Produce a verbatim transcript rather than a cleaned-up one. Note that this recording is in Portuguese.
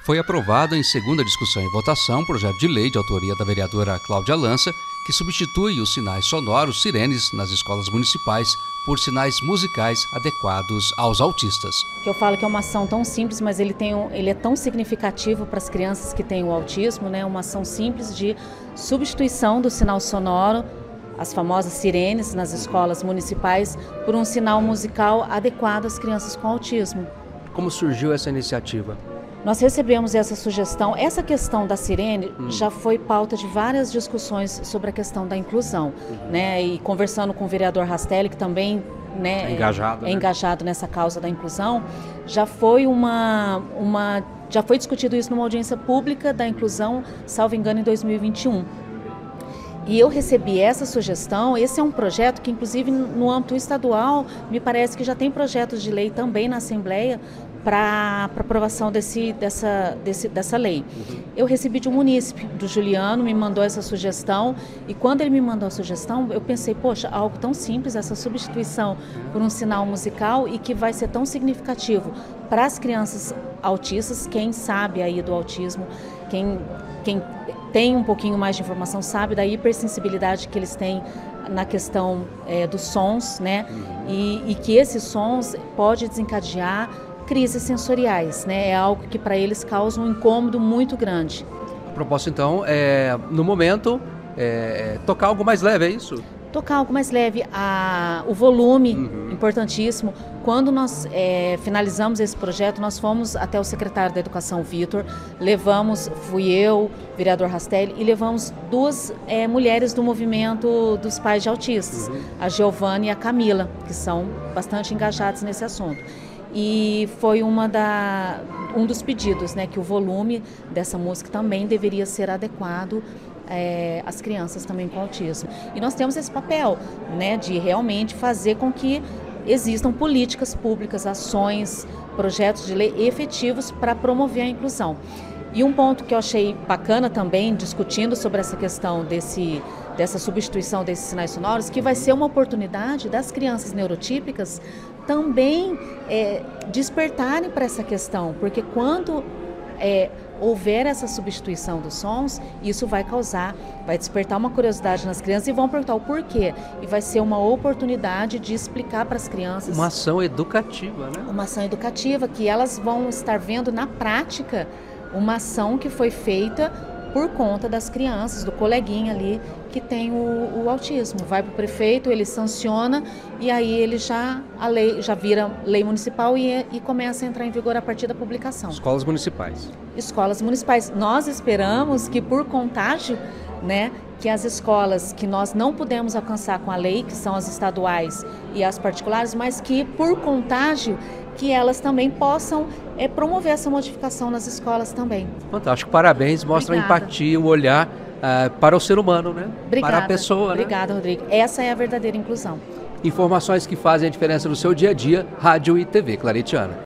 Foi aprovado em segunda discussão e votação um projeto de lei de autoria da vereadora Cláudia Lança, que substitui os sinais sonoros sirenes nas escolas municipais por sinais musicais adequados aos autistas. Eu falo que é uma ação tão simples, mas ele, tem um, ele é tão significativo para as crianças que têm o autismo, né? Uma ação simples de substituição do sinal sonoro, as famosas sirenes nas escolas municipais, por um sinal musical adequado às crianças com autismo. Como surgiu essa iniciativa? Nós recebemos essa sugestão. Essa questão da sirene hum. já foi pauta de várias discussões sobre a questão da inclusão, uhum. né? E conversando com o vereador Rastelli, que também, né, é engajado, é, né? é engajado nessa causa da inclusão, já foi uma, uma, já foi discutido isso numa audiência pública da inclusão, salvo engano, em dois mil e vinte e um. E eu recebi essa sugestão. Esse é um projeto que, inclusive, no âmbito estadual, me parece que já tem projetos de lei também na Assembleia para aprovação desse, dessa, desse, dessa lei. Uhum. Eu recebi de um munícipe, do Juliano, me mandou essa sugestão, e quando ele me mandou a sugestão, eu pensei, poxa, algo tão simples, essa substituição por um sinal musical, e que vai ser tão significativo para as crianças autistas. Quem sabe aí do autismo, quem, quem tem um pouquinho mais de informação, sabe da hipersensibilidade que eles têm na questão é, dos sons, né? Uhum. E, e que esses sons pode desencadear crises sensoriais, né? É algo que para eles causa um incômodo muito grande. A proposta, então, é, no momento, é, tocar algo mais leve, é isso? Tocar algo mais leve, a, o volume, uhum. importantíssimo. Quando nós é, finalizamos esse projeto, nós fomos até o secretário da Educação, Vitor, levamos, fui eu, vereador Rastelli, e levamos duas é, mulheres do movimento dos pais de autistas, uhum. a Giovana e a Camila, que são bastante engajadas nesse assunto. E foi uma da, um dos pedidos, né, que o volume dessa música também deveria ser adequado é, às crianças também com autismo. E nós temos esse papel, né, de realmente fazer com que existam políticas públicas, ações, projetos de lei efetivos para promover a inclusão. E um ponto que eu achei bacana também, discutindo sobre essa questão desse, dessa substituição desses sinais sonoros, que vai ser uma oportunidade das crianças neurotípicas também é, despertarem para essa questão, porque quando é, houver essa substituição dos sons, isso vai causar, vai despertar uma curiosidade nas crianças e vão perguntar o porquê. E vai ser uma oportunidade de explicar para as crianças. Uma ação educativa, né? Uma ação educativa, que elas vão estar vendo na prática uma ação que foi feita por conta das crianças, do coleguinha ali que tem o, o autismo. Vai para o prefeito, ele sanciona e aí ele já, a lei, já vira lei municipal e, e começa a entrar em vigor a partir da publicação. Escolas municipais. Escolas municipais. Nós esperamos que por contágio, né, que as escolas que nós não pudemos alcançar com a lei, que são as estaduais e as particulares, mas que por contágio que elas também possam é, promover essa modificação nas escolas também. Fantástico, parabéns, mostra Obrigada. a empatia, o olhar uh, para o ser humano, né? Obrigada. Para a pessoa. Obrigada, né? Rodrigo. Essa é a verdadeira inclusão. Informações que fazem a diferença no seu dia a dia, rádio e T V Claretiana.